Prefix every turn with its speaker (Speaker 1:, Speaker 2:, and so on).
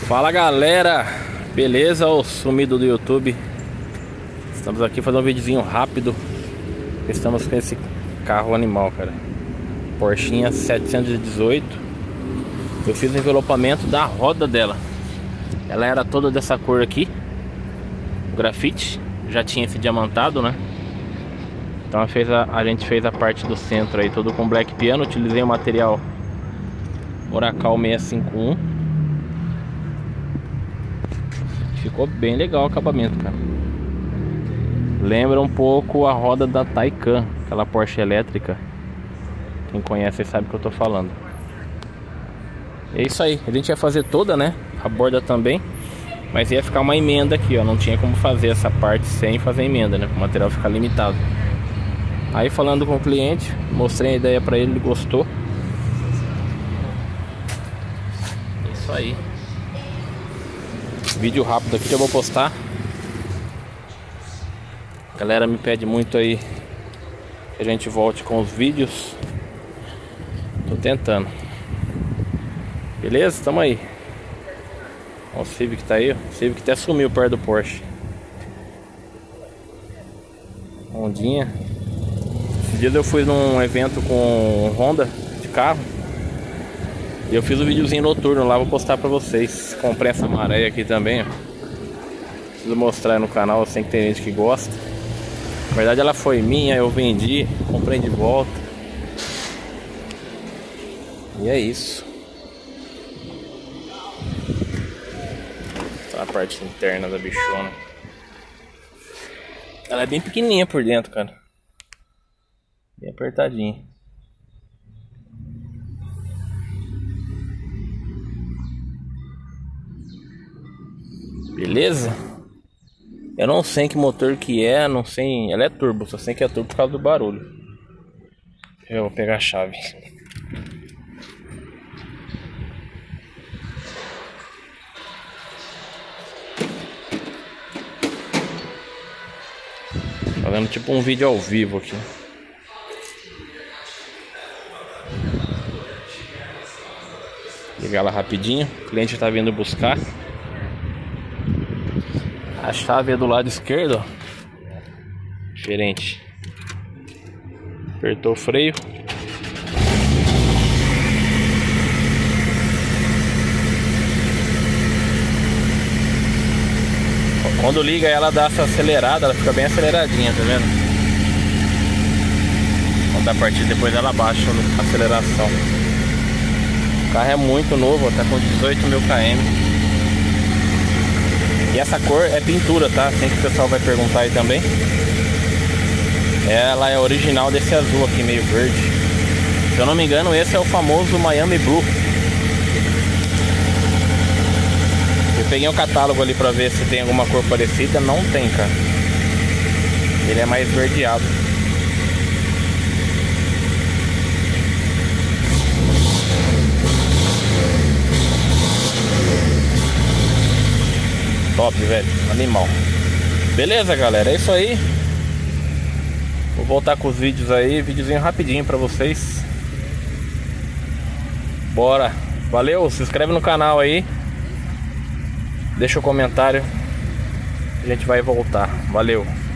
Speaker 1: Fala galera, beleza? O sumido do YouTube. Estamos aqui fazendo um videozinho rápido. Estamos com esse carro animal, cara, Porschinha 718. Eu fiz o envelopamento da roda dela. Ela era toda dessa cor aqui, grafite. Já tinha esse diamantado, né? Então a gente fez a parte do centro aí todo com black piano. Utilizei o material Oracal 651. Ficou bem legal o acabamento, cara. Lembra um pouco a roda da Taycan, aquela Porsche elétrica. Quem conhece sabe o que eu tô falando. É isso aí, a gente ia fazer toda, né? A borda também, mas ia ficar uma emenda aqui, ó. Não tinha como fazer essa parte sem fazer emenda, né? O material fica limitado. Aí falando com o cliente, mostrei a ideia pra ele, ele gostou. É isso aí. Vídeo rápido aqui que eu vou postar. A galera me pede muito aí que a gente volte com os vídeos. Tô tentando. Beleza? Tamo aí. Ó, o Civic tá aí, ó. O Civic até sumiu perto do Porsche. Hondinha. Esses dias eu fui num evento com Honda de carro e eu fiz um videozinho noturno lá, vou postar pra vocês. Comprei essa maré aqui também, ó. Preciso mostrar aí no canal, eu sei que tem gente que gosta. Na verdade ela foi minha, eu vendi, comprei de volta. E é isso. Essa é a parte interna da bichona. Ela é bem pequenininha por dentro, cara. Bem apertadinha. Beleza? Eu não sei que motor que é, não sei. Ela é turbo, só sei que é turbo por causa do barulho. Eu vou pegar a chave. Fazendo tipo um vídeo ao vivo aqui. Ligar ela rapidinho, o cliente tá vindo buscar. A chave é do lado esquerdo, ó. Diferente. Apertou o freio. Quando liga ela dá essa acelerada, ela fica bem aceleradinha, tá vendo? Quando a partir depois ela baixa a aceleração. O carro é muito novo, tá com 18 mil km. E essa cor é pintura, tá? Assim que o pessoal vai perguntar aí também. Ela é original desse azul aqui, meio verde. Se eu não me engano, esse é o famoso Miami Blue. Eu peguei um catálogo ali pra ver se tem alguma cor parecida. Não tem, cara. Ele é mais verdeado. Top, velho, animal. Beleza, galera, é isso aí. Vou voltar com os vídeos aí, videozinho rapidinho pra vocês. Bora. Valeu, se inscreve no canal aí. Deixa o comentário. A gente vai voltar. Valeu.